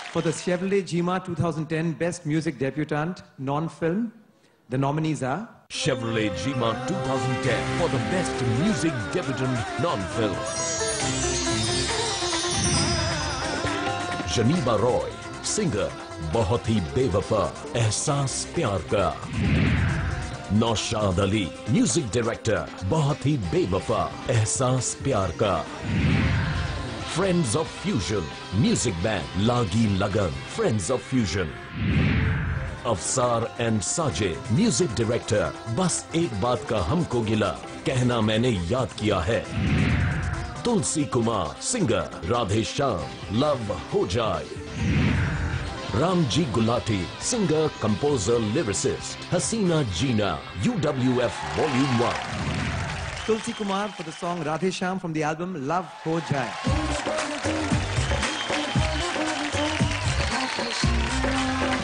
For the Chevrolet Jima 2010 Best Music Debutante Non-Film, the nominees are Chevrolet Jima 2010 for the Best Music Debutant Non-Film. Janiba Roy, singer, बहुत ही बेवफा, एहसास प्यार का. Naushad Ali, music director, बहुत ही बेवफा, एहसास प्यार का. Friends of Fusion, music band, लागी लगन, Friends of Fusion. Afsar and Sajid, music director, बस एक बात का हमको गिला, कहना मैंने याद किया है. तुलसी कुमार, सिंगर, राधे श्याम, लव हो जाए. Ramji Gulati, singer, composer, lyricist, हसीना जीना, UWF Volume 1. Tulsi Kumar for the song Radhe Shyam from the album Love Ho Jaye.